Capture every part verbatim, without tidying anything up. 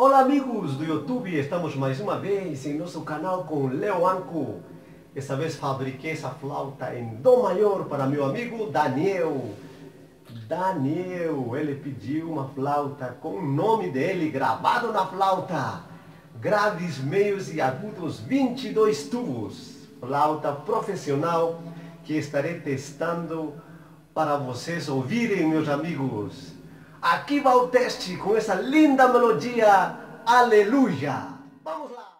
Olá amigos do YouTube, estamos mais uma vez em nosso canal com Leo Anco. Essa vez fabriquei essa flauta em Dó maior para meu amigo Daniel. Daniel, ele pediu uma flauta com o nome dele gravado na flauta. Graves, meios e agudos, vinte e dois tubos. Flauta profissional que estarei testando para vocês ouvirem, meus amigos. Aqui vai o teste com essa linda melodia, Aleluia! Vamos lá!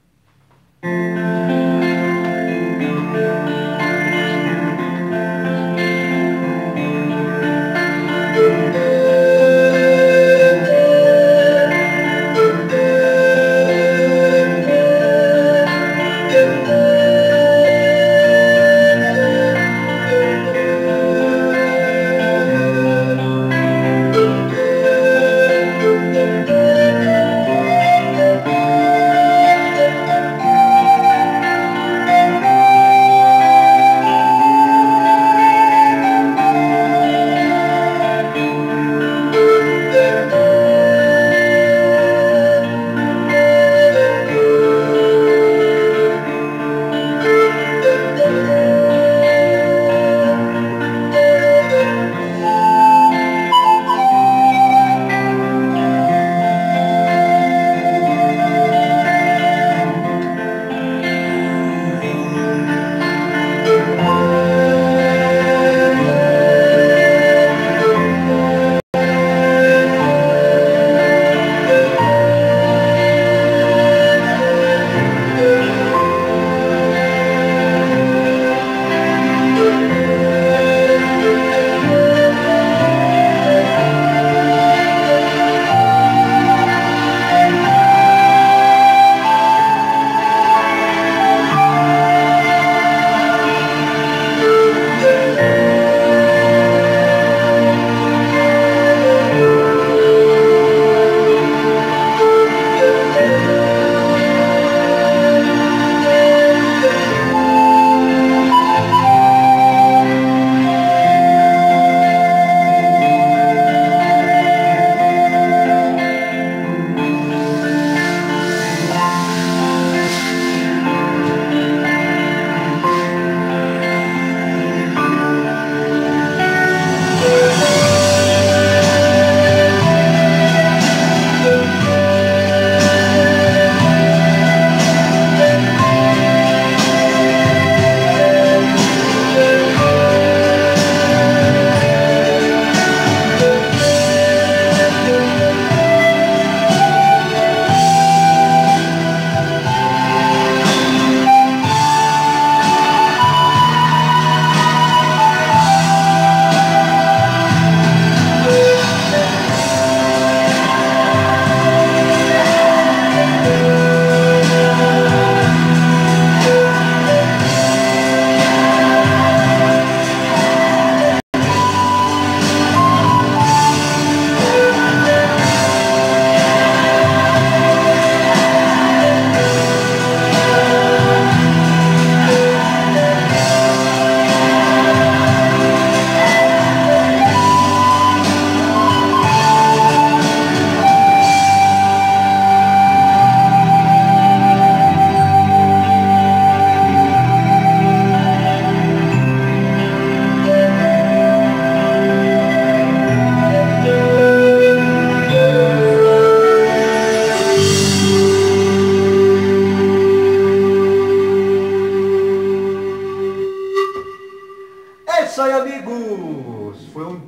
É isso aí, amigos! Foi um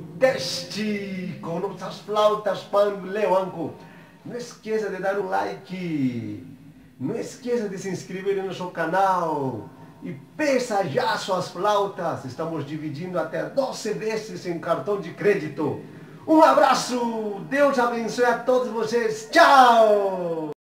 teste com nossas flautas para o Leo Anco. Não esqueça de dar um like. Não esqueça de se inscrever no nosso canal. E peça já suas flautas. Estamos dividindo até doze vezes em cartão de crédito. Um abraço! Deus abençoe a todos vocês. Tchau!